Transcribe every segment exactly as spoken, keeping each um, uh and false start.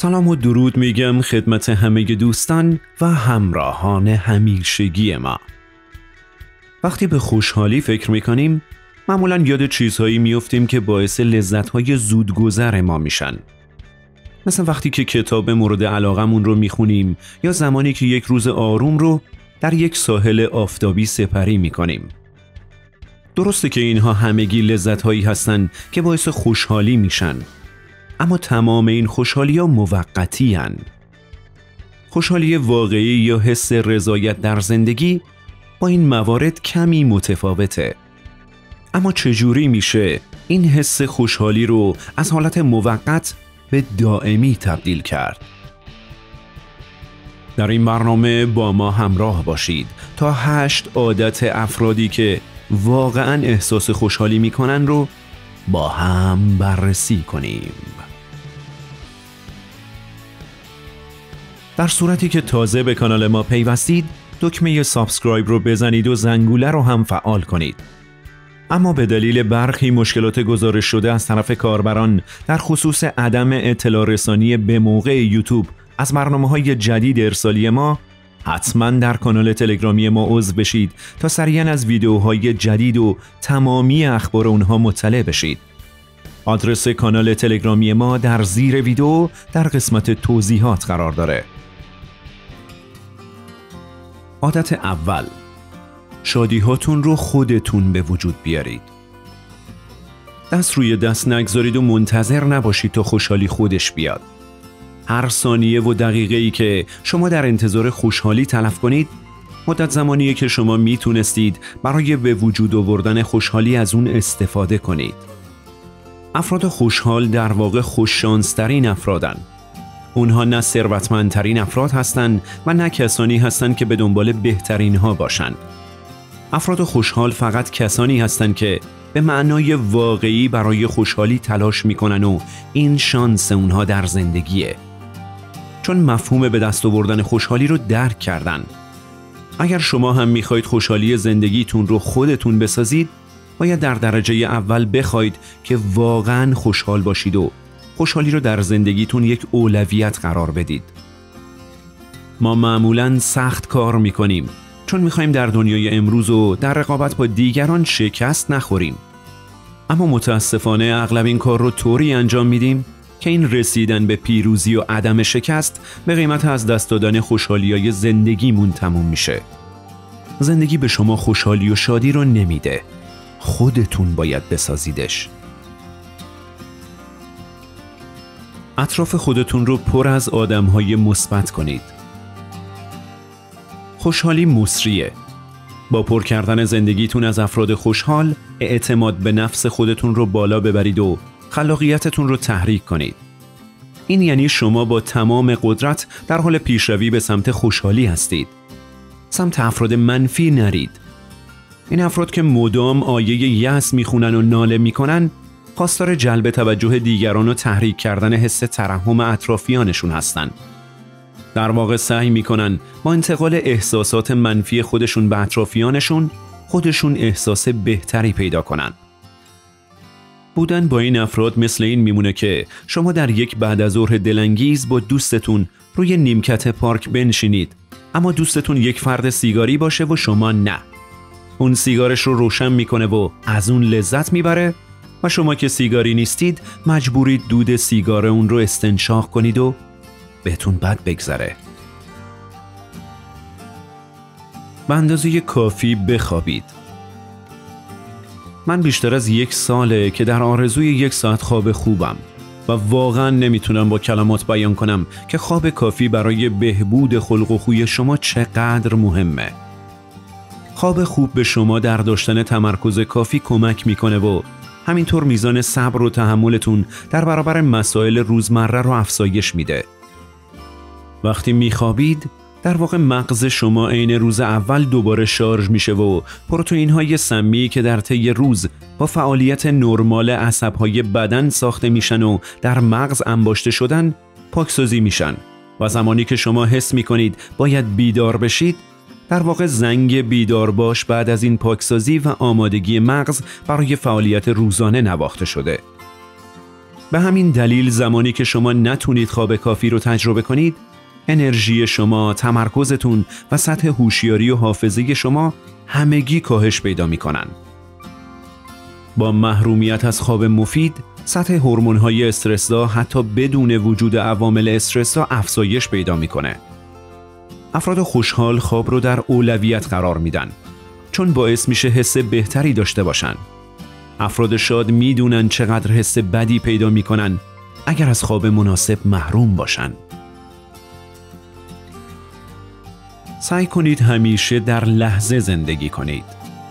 سلام و درود میگم خدمت همه دوستان و همراهان همیشگی ما. وقتی به خوشحالی فکر میکنیم معمولاً یاد چیزهایی میفتیم که باعث لذتهای زودگذر ما میشن. مثل وقتی که کتاب مورد علاقمون رو میخونیم یا زمانی که یک روز آروم رو در یک ساحل آفتابی سپری میکنیم. درسته که اینها همگی لذتهایی هستن که باعث خوشحالی میشن، اما تمام این خوشحالی ها موقتی هن. خوشحالی واقعی یا حس رضایت در زندگی با این موارد کمی متفاوته. اما چجوری میشه این حس خوشحالی رو از حالت موقت به دائمی تبدیل کرد؟ در این برنامه با ما همراه باشید تا هشت عادت افرادی که واقعاً احساس خوشحالی میکنن رو با هم بررسی کنیم. در صورتی که تازه به کانال ما پیوستید، دکمه سابسکرایب رو بزنید و زنگوله رو هم فعال کنید. اما به دلیل برخی مشکلات گزارش شده از طرف کاربران در خصوص عدم اطلاع رسانی به موقع یوتیوب از برنامه‌های جدید ارسالی ما، حتما در کانال تلگرامی ما عضو بشید تا سریعاً از ویدیوهای جدید و تمامی اخبار اونها مطلع بشید. آدرس کانال تلگرامی ما در زیر ویدیو در قسمت توضیحات قرار داره. عادت اول، شادی‌هاتون رو خودتون به وجود بیارید. دست روی دست نگذارید و منتظر نباشید تا خوشحالی خودش بیاد. هر ثانیه و دقیقه‌ای که شما در انتظار خوشحالی تلف کنید، مدت زمانیه که شما میتونستید برای به وجود آوردن خوشحالی از اون استفاده کنید. افراد خوشحال در واقع خوششانس‌ترین افرادن. اونها نه ثروتمندترین افراد هستند و نه کسانی هستند که به دنبال بهترین ها باشند. افراد خوشحال فقط کسانی هستند که به معنای واقعی برای خوشحالی تلاش میکنن و این شانس اونها در زندگیه. چون مفهوم به دست آوردن خوشحالی رو درک کردن. اگر شما هم میخواید خوشحالی زندگیتون رو خودتون بسازید، باید در درجه اول بخواید که واقعاً خوشحال باشید و خوشحالی رو در زندگیتون یک اولویت قرار بدید. ما معمولاً سخت کار میکنیم چون میخوایم در دنیای امروز و در رقابت با دیگران شکست نخوریم. اما متاسفانه اغلب این کار رو طوری انجام میدیم که این رسیدن به پیروزی و عدم شکست به قیمت از دست دادن خوشحالی‌های زندگیمون تموم میشه. زندگی به شما خوشحالی و شادی رو نمیده. خودتون باید بسازیدش. اطراف خودتون رو پر از آدم‌های مثبت کنید. خوشحالی مسریه. با پر کردن زندگیتون از افراد خوشحال، اعتماد به نفس خودتون رو بالا ببرید و خلاقیتتون رو تحریک کنید. این یعنی شما با تمام قدرت در حال پیشروی به سمت خوشحالی هستید. سمت افراد منفی نرید. این افراد که مدام آیه یأس میخونن و ناله میکنن، خواستار جلب توجه دیگران و تحریک کردن حس ترحم اطرافیانشون هستن. در واقع سعی میکنن با انتقال احساسات منفی خودشون به اطرافیانشون خودشون احساس بهتری پیدا کنن. بودن با این افراد مثل این میمونه که شما در یک بعد از ظهر دلانگیز با دوستتون روی نیمکت پارک بنشینید، اما دوستتون یک فرد سیگاری باشه و شما نه. اون سیگارش رو روشن میکنه و از اون لذت میبره و شما که سیگاری نیستید مجبورید دود سیگار اون رو استنشاق کنید و بهتون بد بگذره. به اندازه کافی بخوابید. من بیشتر از یک ساله که در آرزوی یک ساعت خواب خوبم و واقعا نمیتونم با کلمات بیان کنم که خواب کافی برای بهبود خلق و خوی شما چقدر مهمه. خواب خوب به شما در داشتن تمرکز کافی کمک میکنه و همینطور میزان صبر و تحملتون در برابر مسائل روزمره رو افزایش میده. وقتی میخوابید، در واقع مغز شما عین روز اول دوباره شارژ میشه و پروتئین‌های سمی که در طی روز با فعالیت نرمال عصب‌های بدن ساخته میشن و در مغز انباشته شدن، پاکسازی میشن و زمانی که شما حس میکنید باید بیدار بشید، در واقع زنگ بیدار باش بعد از این پاکسازی و آمادگی مغز برای فعالیت روزانه نواخته شده. به همین دلیل زمانی که شما نتونید خواب کافی رو تجربه کنید، انرژی شما، تمرکزتون و سطح هوشیاری و حافظه شما همگی کاهش پیدا می‌کنن. با محرومیت از خواب مفید، سطح هورمون‌های استرس‌زا حتی بدون وجود عوامل استرس‌زا افزایش پیدا می‌کنه. افراد خوشحال خواب رو در اولویت قرار میدن، چون باعث میشه حس بهتری داشته باشن. افراد شاد میدونن چقدر حس بدی پیدا میکنن اگر از خواب مناسب محروم باشن. سعی کنید همیشه در لحظه زندگی کنید.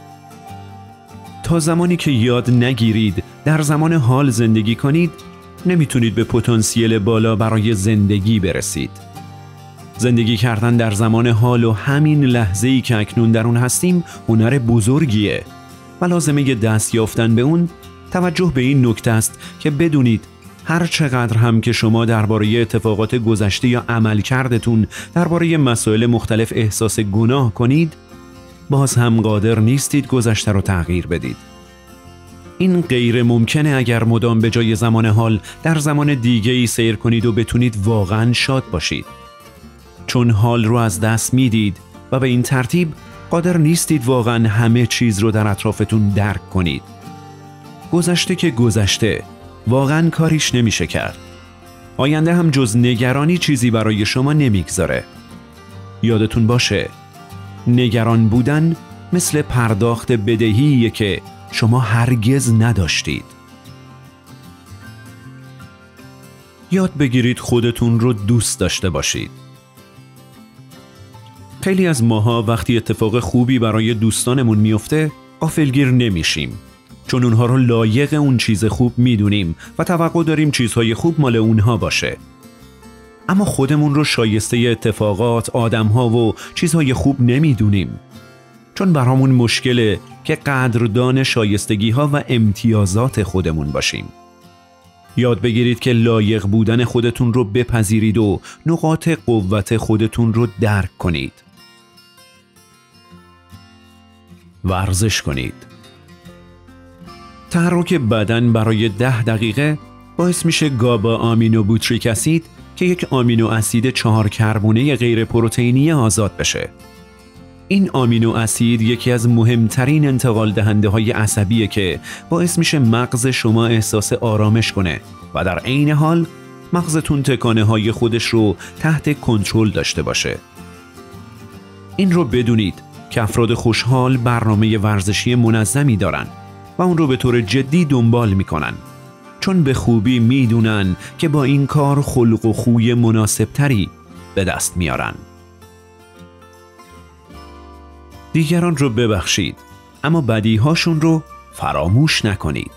تا زمانی که یاد نگیرید در زمان حال زندگی کنید، نمیتونید به پتانسیل بالا برای زندگی برسید. زندگی کردن در زمان حال و همین لحظه‌ای که اکنون در اون هستیم هنر بزرگیه و لازمه دست یافتن به اون توجه به این نکته است که بدونید هر چقدر هم که شما درباره اتفاقات گذشته یا عملکردتون درباره مسائل مختلف احساس گناه کنید، باز هم قادر نیستید گذشته رو تغییر بدید. این غیر ممکنه اگر مدام به جای زمان حال در زمان دیگه‌ای سیر کنید و بتونید واقعاً شاد باشید. چون حال رو از دست میدید و به این ترتیب قادر نیستید واقعاً همه چیز رو در اطرافتون درک کنید. گذشته که گذشته، واقعاً کاریش نمیشه کرد. آینده هم جز نگرانی چیزی برای شما نمیگذاره. یادتون باشه، نگران بودن مثل پرداخت بدهیه که شما هرگز نداشتید. یاد بگیرید خودتون رو دوست داشته باشید. خیلی از ماها وقتی اتفاق خوبی برای دوستانمون میفته غافلگیر نمیشیم، چون اونها رو لایق اون چیز خوب میدونیم و توقع داریم چیزهای خوب مال اونها باشه. اما خودمون رو شایسته اتفاقات، آدمها و چیزهای خوب نمیدونیم، چون برامون مشکله که قدردان شایستگی ها و امتیازات خودمون باشیم. یاد بگیرید که لایق بودن خودتون رو بپذیرید و نقاط قوت خودتون رو درک کنید. ورزش کنید. تحرک بدن برای ده دقیقه باعث میشه گابا آمینو بوتریک اسید که یک آمینو اسید چهار کربونه غیر پروتئینی آزاد بشه. این آمینو اسید یکی از مهمترین انتقال دهنده های عصبیه که باعث میشه مغز شما احساس آرامش کنه و در عین حال مغزتون تکانه های خودش رو تحت کنترل داشته باشه. این رو بدونید که افراد خوشحال برنامه ورزشی منظمی دارن و اون رو به طور جدی دنبال میکنن، چون به خوبی میدونن که با این کار خلق و خوی مناسبتری به دست میارن. دیگران رو ببخشید، اما بدیهاشون رو فراموش نکنید.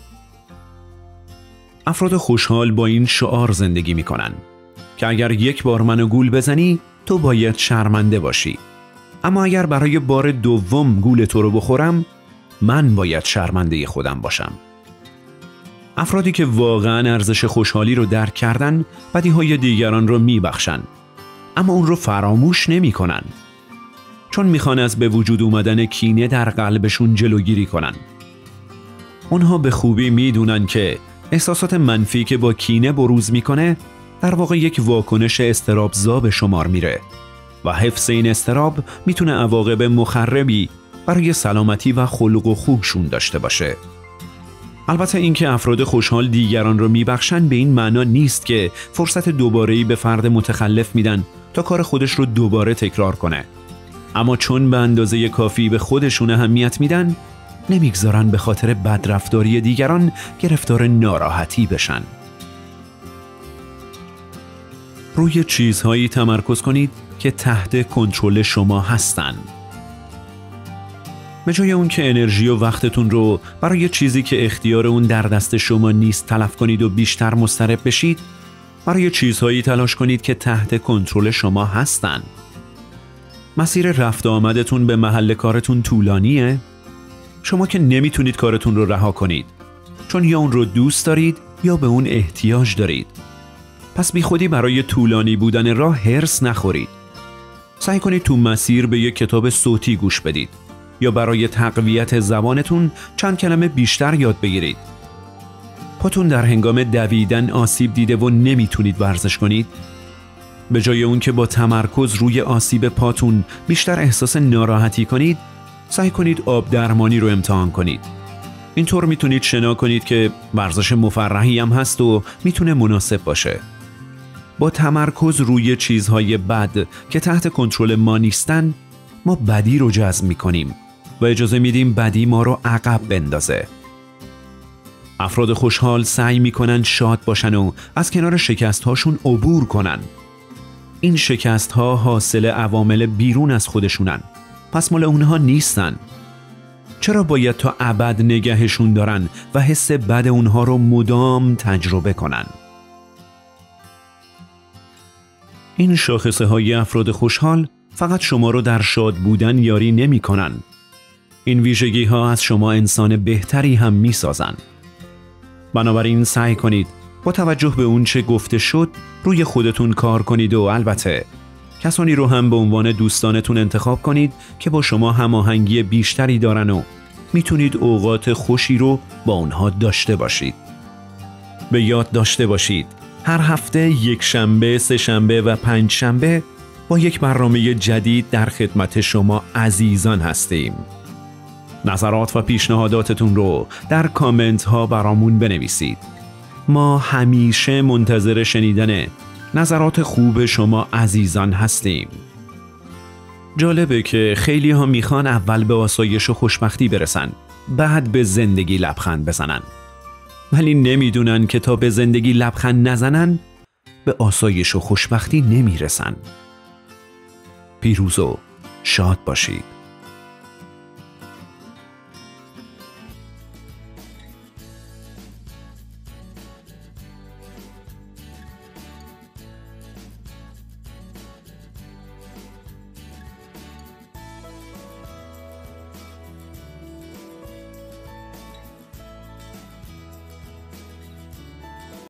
افراد خوشحال با این شعار زندگی میکنن که اگر یک بار منو گول بزنی تو باید شرمنده باشی، اما اگر برای بار دوم گول تو رو بخورم من باید شرمنده خودم باشم. افرادی که واقعا ارزش خوشحالی رو درک کردن بدیهای دیگران رو میبخشن، اما اون رو فراموش نمی کنن، چون میخوان از به وجود اومدن کینه در قلبشون جلوگیری کنن. اونها به خوبی میدونن که احساسات منفی که با کینه بروز میکنه در واقع یک واکنش اضطراب‌زا به شمار میره و حفظ این اضطراب میتونه عواقب مخربی برای سلامتی و خلق و خوشون داشته باشه. البته اینکه افراد خوشحال دیگران رو میبخشن به این معنا نیست که فرصت دوباره‌ای به فرد متخلف میدن تا کار خودش رو دوباره تکرار کنه، اما چون به اندازه کافی به خودشون اهمیت میدن نمیگذارن به خاطر بدرفتاری دیگران گرفتار ناراحتی بشن. روی چیزهایی تمرکز کنید که تحت کنترل شما هستن. به جای اون که انرژی و وقتتون رو برای چیزی که اختیار اون در دست شما نیست تلف کنید و بیشتر مضطرب بشید، برای چیزهایی تلاش کنید که تحت کنترل شما هستن. مسیر رفت آمدتون به محل کارتون طولانیه؟ شما که نمیتونید کارتون رو رها کنید، چون یا اون رو دوست دارید یا به اون احتیاج دارید. پس بی خودی برای طولانی بودن راه هرس نخورید. سعی کنید تو مسیر به یک کتاب صوتی گوش بدید یا برای تقویت زبانتون چند کلمه بیشتر یاد بگیرید. پاتون در هنگام دویدن آسیب دیده و نمیتونید ورزش کنید؟ به جای اون که با تمرکز روی آسیب پاتون بیشتر احساس ناراحتی کنید، سعی کنید آب درمانی رو امتحان کنید. اینطور میتونید شنا کنید که ورزش مفرحی هم هست و میتونه مناسب باشه. با تمرکز روی چیزهای بد که تحت کنترل ما نیستن، ما بدی رو جذب میکنیم و اجازه میدیم بدی ما رو عقب بندازه. افراد خوشحال سعی میکنن شاد باشن و از کنار شکست‌هاشون عبور کنن. این شکست‌ها حاصل عوامل بیرون از خودشونن، پس مال اونها نیستن. چرا باید تا ابد نگهشون دارن و حس بد اونها رو مدام تجربه کنن؟ این شاخصه های افراد خوشحال فقط شما رو در شاد بودن یاری نمی کنن. این ویژگی ها از شما انسان بهتری هم می سازن. بنابراین سعی کنید با توجه به اون چه گفته شد روی خودتون کار کنید و البته کسانی رو هم به عنوان دوستانتون انتخاب کنید که با شما هماهنگی بیشتری دارن و میتونید اوقات خوشی رو با اونها داشته باشید. به یاد داشته باشید هر هفته یک شنبه، سه شنبه و پنج شنبه با یک برنامه جدید در خدمت شما عزیزان هستیم. نظرات و پیشنهاداتتون رو در کامنت ها برامون بنویسید. ما همیشه منتظر شنیدن نظرات خوب شما عزیزان هستیم. جالبه که خیلی ها میخوان اول به آسایش و خوشبختی برسن، بعد به زندگی لبخند بزنن. ولی نمیدونن که تا به زندگی لبخند نزنن به آسایش و خوشبختی نمیرسن. پیروز و شاد باشید.